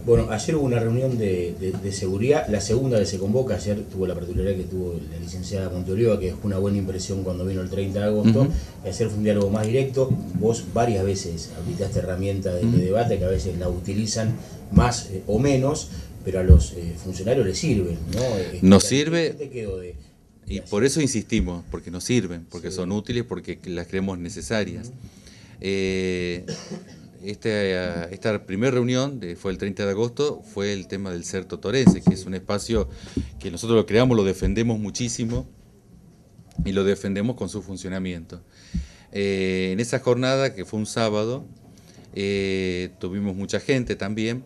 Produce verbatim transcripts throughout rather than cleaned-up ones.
Bueno, ayer hubo una reunión de, de, de seguridad, la segunda que se convoca. Ayer tuvo la particularidad que tuvo la licenciada Monteoliva, que dejó una buena impresión cuando vino el treinta de agosto. Uh-huh. Ayer fue un diálogo más directo. Vos varias veces habilitaste herramientas de, uh-huh. de debate que a veces la utilizan más eh, o menos, pero a los eh, funcionarios les sirven, ¿no? Este, nos sirve, ¿qué te quedó de, de y hacer? Por eso insistimos, porque nos sirven, porque sí. son útiles, porque las creemos necesarias. Uh-huh. eh, Esta, esta primera reunión, de, fue el treinta de agosto, fue el tema del Certo Torense, que es un espacio que nosotros lo creamos, lo defendemos muchísimo y lo defendemos con su funcionamiento. Eh, en esa jornada, que fue un sábado, eh, tuvimos mucha gente también,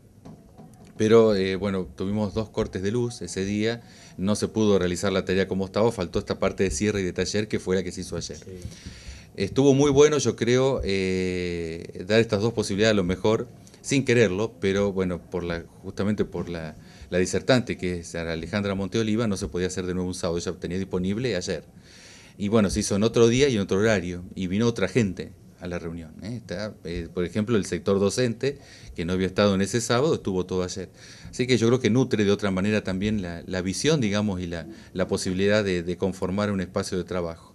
pero eh, bueno, tuvimos dos cortes de luz ese día, no se pudo realizar la tarea como estaba, faltó esta parte de cierre y de taller que fue la que se hizo ayer. Sí. Estuvo muy bueno, yo creo, eh, dar estas dos posibilidades a lo mejor, sin quererlo, pero bueno, por la, justamente por la, la disertante, que es Alejandra Monteoliva, no se podía hacer de nuevo un sábado, ella tenía disponible ayer. Y bueno, se hizo en otro día y en otro horario, y vino otra gente a la reunión. ¿eh? Está, eh, por ejemplo, el sector docente, que no había estado en ese sábado, estuvo todo ayer. Así que yo creo que nutre de otra manera también la, la visión, digamos, y la, la posibilidad de, de conformar un espacio de trabajo.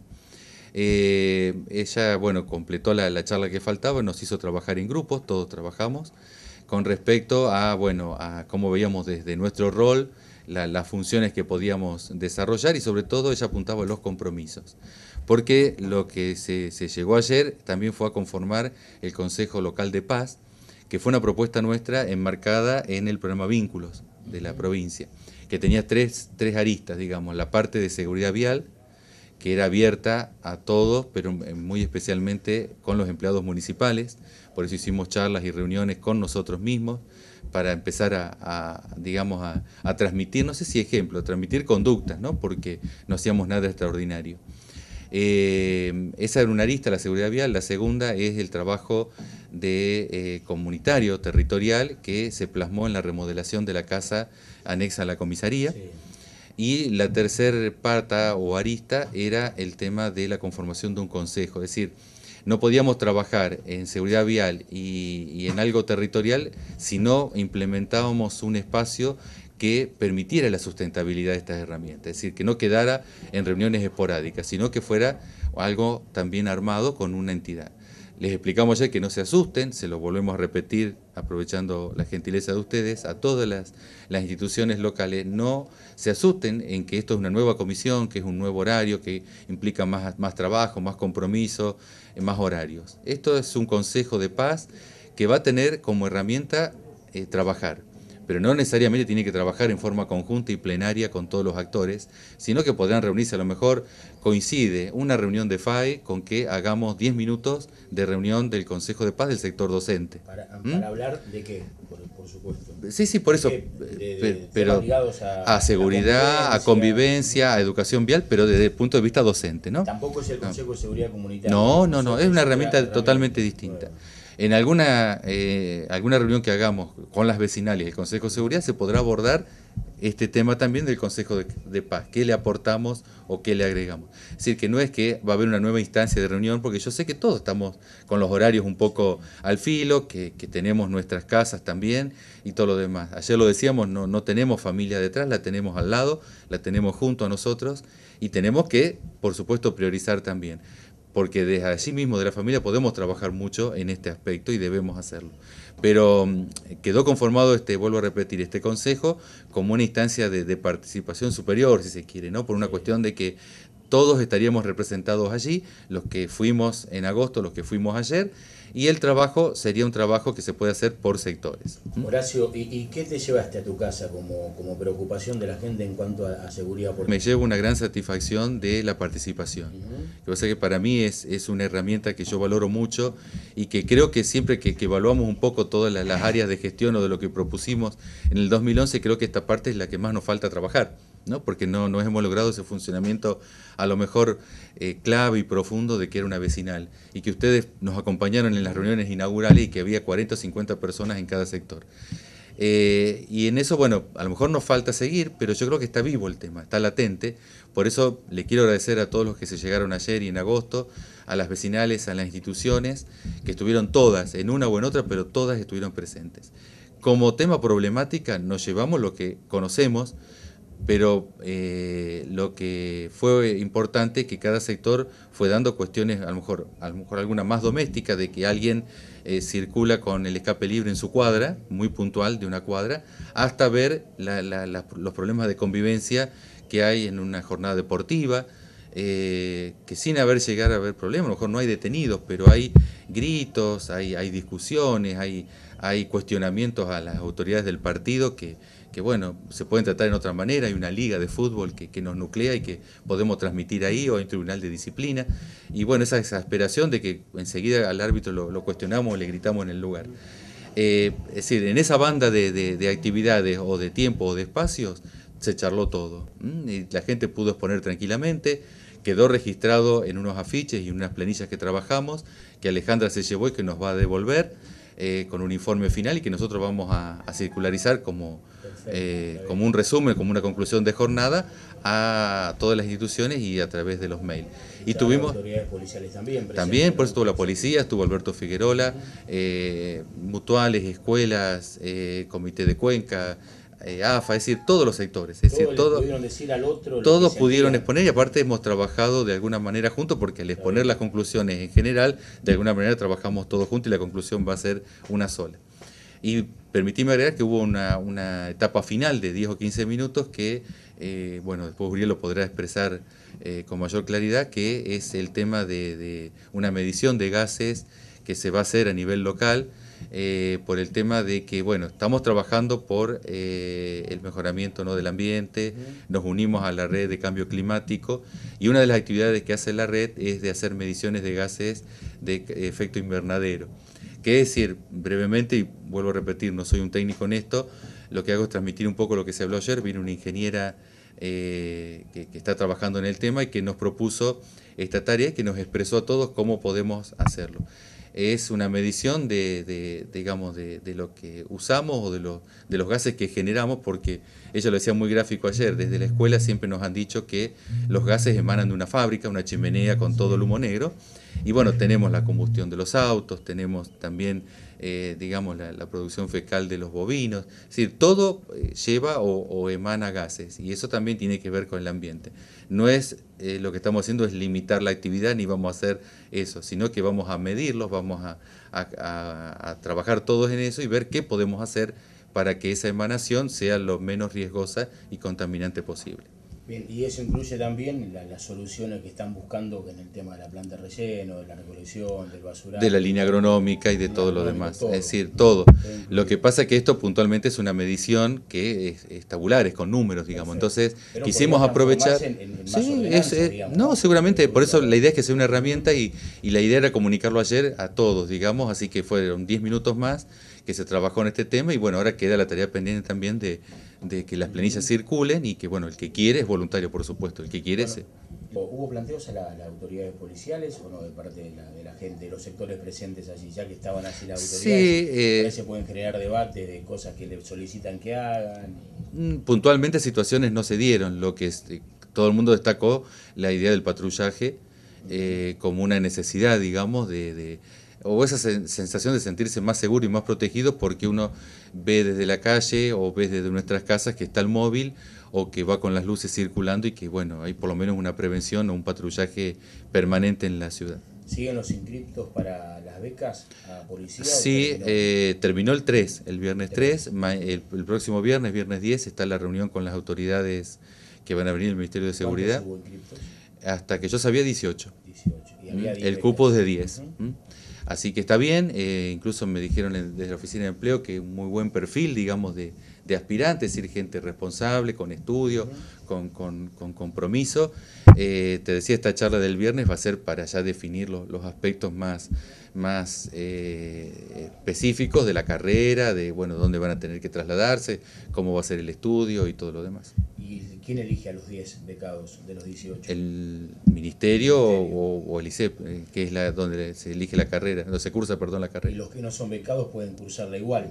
Eh, ella, bueno, completó la, la charla que faltaba, nos hizo trabajar en grupos, todos trabajamos, con respecto a, bueno, a cómo veíamos desde nuestro rol la, las funciones que podíamos desarrollar, y sobre todo ella apuntaba a los compromisos, porque lo que se, se llegó ayer también fue a conformar el Consejo Local de Paz, que fue una propuesta nuestra enmarcada en el programa Vínculos de la provincia, que tenía tres, tres aristas, digamos, la parte de seguridad vial, que era abierta a todos, pero muy especialmente con los empleados municipales. Por eso hicimos charlas y reuniones con nosotros mismos para empezar a, a digamos, a, a transmitir, no sé si ejemplo, a transmitir conductas, ¿no? Porque no hacíamos nada extraordinario. Eh, esa era una arista, la seguridad vial. La segunda es el trabajo de, eh, comunitario, territorial, que se plasmó en la remodelación de la casa anexa a la comisaría. Sí. Y la tercera pata o arista era el tema de la conformación de un consejo, es decir, no podíamos trabajar en seguridad vial y, y en algo territorial si no implementábamos un espacio que permitiera la sustentabilidad de estas herramientas, es decir, que no quedara en reuniones esporádicas, sino que fuera algo también armado con una entidad. Les explicamos ayer que no se asusten, se lo volvemos a repetir aprovechando la gentileza de ustedes, a todas las, las instituciones locales, no se asusten en que esto es una nueva comisión, que es un nuevo horario, que implica más, más trabajo, más compromiso, más horarios. Esto es un consejo de paz que va a tener como herramienta eh, trabajar, pero no necesariamente tiene que trabajar en forma conjunta y plenaria con todos los actores, sino que podrán reunirse, a lo mejor coincide una reunión de F A E con que hagamos diez minutos de reunión del Consejo de Paz del sector docente. ¿Para, para ¿Mm? hablar de qué, por, por supuesto? Sí, sí, por eso, de, de, de, pero a, a seguridad, a convivencia, a educación vial, pero desde el punto de vista docente, ¿no? Tampoco es el Consejo no. de Seguridad Comunitaria. No, no, no, es una herramienta totalmente distinta. Nueva. En alguna, eh, alguna reunión que hagamos con las vecinales y el Consejo de Seguridad se podrá abordar este tema también del Consejo de, de Paz, qué le aportamos o qué le agregamos. Es decir, que no es que va a haber una nueva instancia de reunión, porque yo sé que todos estamos con los horarios un poco al filo, que, que tenemos nuestras casas también y todo lo demás. Ayer lo decíamos, no, no tenemos familia detrás, la tenemos al lado, la tenemos junto a nosotros y tenemos que, por supuesto, priorizar también, porque desde allí mismo de la familia podemos trabajar mucho en este aspecto y debemos hacerlo. Pero quedó conformado, este, vuelvo a repetir, este consejo como una instancia de, de participación superior, si se quiere, ¿no? Por una cuestión de que todos estaríamos representados allí, los que fuimos en agosto, los que fuimos ayer, y el trabajo sería un trabajo que se puede hacer por sectores. Horacio, ¿y, y qué te llevaste a tu casa como, como preocupación de la gente en cuanto a, a seguridad? Me llevo una gran satisfacción de la participación. Uh-huh. O sea que para mí es, es una herramienta que yo valoro mucho y que creo que siempre que, que evaluamos un poco todas las, las áreas de gestión o de lo que propusimos en el dos mil once, creo que esta parte es la que más nos falta trabajar, ¿no? Porque no, no hemos logrado ese funcionamiento a lo mejor eh, clave y profundo de que era una vecinal y que ustedes nos acompañaron en las reuniones inaugurales y que había cuarenta o cincuenta personas en cada sector. Eh, y en eso, bueno, a lo mejor nos falta seguir, pero yo creo que está vivo el tema, está latente. Por eso le quiero agradecer a todos los que se llegaron ayer y en agosto, a las vecinales, a las instituciones, que estuvieron todas, en una o en otra, pero todas estuvieron presentes. como tema problemática nos llevamos lo que conocemos, pero eh, lo que fue importante que cada sector fue dando cuestiones, a lo mejor, a lo mejor alguna más doméstica, de que alguien eh, circula con el escape libre en su cuadra, muy puntual de una cuadra, hasta ver la, la, la, los problemas de convivencia que hay en una jornada deportiva, eh, que sin haber llegado a haber problemas, a lo mejor no hay detenidos, pero hay gritos, hay, hay discusiones, hay, hay cuestionamientos a las autoridades del partido que que bueno, se pueden tratar en otra manera, hay una liga de fútbol que, que nos nuclea y que podemos transmitir ahí, o hay un tribunal de disciplina, y bueno, esa exasperación de que enseguida al árbitro lo, lo cuestionamos o le gritamos en el lugar. Eh, es decir, en esa banda de, de, de actividades o de tiempo o de espacios se charló todo, ¿m? Y la gente pudo exponer tranquilamente, quedó registrado en unos afiches y en unas planillas que trabajamos, que Alejandra se llevó y que nos va a devolver, eh, con un informe final y que nosotros vamos a, a circularizar como, eh, como un resumen, como una conclusión de jornada a todas las instituciones y a través de los mails. Y tuvimos autoridades policiales también. También, por eso estuvo la policía, estuvo Alberto Figuerola, eh, mutuales, escuelas, eh, comité de Cuenca, eh, A F A, es decir, todos los sectores. Es decir, todo, pudieron decir al otro todos pudieron exponer, y aparte hemos trabajado de alguna manera juntos, porque al exponer las conclusiones en general, de alguna manera trabajamos todos juntos y la conclusión va a ser una sola. Y permitíme agregar que hubo una, una etapa final de diez o quince minutos que, eh, bueno, después Uriel lo podrá expresar eh, con mayor claridad, que es el tema de, de una medición de gases que se va a hacer a nivel local, eh, por el tema de que, bueno, estamos trabajando por eh, el mejoramiento, ¿no?, del ambiente, nos unimos a la red de cambio climático, y una de las actividades que hace la red es de hacer mediciones de gases de efecto invernadero. Que es decir, brevemente, y vuelvo a repetir, no soy un técnico en esto, lo que hago es transmitir un poco lo que se habló ayer. Vino una ingeniera eh, que, que está trabajando en el tema y que nos propuso esta tarea y que nos expresó a todos cómo podemos hacerlo. Es una medición de, de digamos, de, de lo que usamos o de, lo, de los gases que generamos, porque ella lo decía muy gráfico ayer, desde la escuela siempre nos han dicho que los gases emanan de una fábrica, una chimenea con todo el humo negro, y bueno, tenemos la combustión de los autos, tenemos también, eh, digamos, la, la producción fecal de los bovinos, es decir, todo lleva o, o emana gases, y eso también tiene que ver con el ambiente. No es, eh, lo que estamos haciendo es limitar la actividad, ni vamos a hacer eso, sino que vamos a medirlos, vamos a, a, a, a trabajar todos en eso y ver qué podemos hacer para que esa emanación sea lo menos riesgosa y contaminante posible. Bien, y eso incluye también las la soluciones que están buscando en el tema de la planta de relleno, de la recolección, del basural. De la línea agronómica y de todo lo demás, todo. Es decir, todo. Lo que pasa es que esto puntualmente es una medición que es, es tabular, es con números, digamos. Entonces, pero quisimos aprovechar... En, en sí, es, es, digamos, no, seguramente, por eso la idea es que sea una herramienta, y, y la idea era comunicarlo ayer a todos, digamos, así que fueron diez minutos más que se trabajó en este tema, y bueno, ahora queda la tarea pendiente también de, de que las planillas circulen, y que bueno, el que quiere es voluntario, por supuesto, el que quiere bueno, se... ¿Hubo planteos a las la autoridades policiales o no de parte de la, de la gente, de los sectores presentes allí, ya que estaban así las autoridades? Sí, eh, se pueden generar debates de cosas que le solicitan que hagan. Y... Puntualmente situaciones no se dieron, lo que es, todo el mundo destacó la idea del patrullaje eh, como una necesidad, digamos, de... de o esa sensación de sentirse más seguro y más protegido, porque uno ve desde la calle o ve desde nuestras casas que está el móvil o que va con las luces circulando, y que bueno, hay por lo menos una prevención o un patrullaje permanente en la ciudad. ¿Siguen los inscriptos para las becas a policía? Sí, terminó? Eh, terminó el tres, el viernes tres, el, el próximo viernes, viernes diez, está la reunión con las autoridades que van a venir del Ministerio de Seguridad. ¿Cuántos hubo inscriptos? Hasta que yo sabía dieciocho. dieciocho. Y había diez el becas. cupo es de diez. Uh-huh. ¿Mm? Así que está bien, eh, incluso me dijeron desde la oficina de empleo que un muy buen perfil, digamos, de, de aspirantes, es decir, gente responsable, con estudio, uh-huh. con, con, con compromiso. Eh, te decía, esta charla del viernes va a ser para ya definir los, los aspectos más, más eh, específicos de la carrera, de bueno, dónde van a tener que trasladarse, cómo va a ser el estudio y todo lo demás. ¿Y quién elige a los diez becados de los dieciocho? El ministerio, el ministerio. O, o el I C E P, que es la donde se elige la carrera, donde se cursa, perdón, la carrera. ¿Y los que no son becados pueden cursarla igual?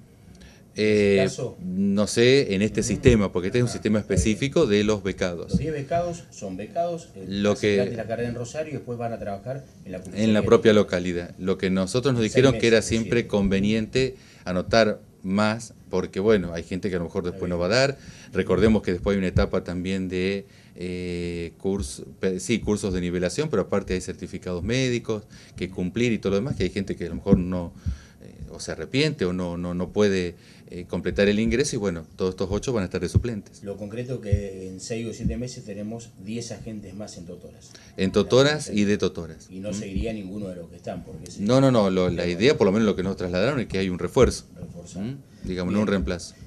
Eh, caso? No sé, en este uh-huh. sistema, porque este uh-huh. es un sistema específico de los becados. Los diez becados son becados, lo que la carrera en Rosario, y después van a trabajar en la en la propia localidad. Lo que nosotros nos dijeron meses, que era siempre conveniente anotar más, porque bueno, hay gente que a lo mejor después no va a dar. Recordemos que después hay una etapa también de eh, curso, sí, cursos de nivelación, pero aparte hay certificados médicos que cumplir y todo lo demás, que hay gente que a lo mejor no eh, o se arrepiente o no, no, no puede eh, completar el ingreso, y bueno, todos estos ocho van a estar de suplentes. Lo concreto que en seis o siete meses tenemos diez agentes más en Totoras. En Totoras y de Totoras. Y no ¿Mm? seguiría ninguno de los que están. Porque no, no, no, lo, la idea, por lo menos lo que nos trasladaron, es que hay un refuerzo. Reforzar. ¿Mm? Digamos, Bien. no un reemplazo.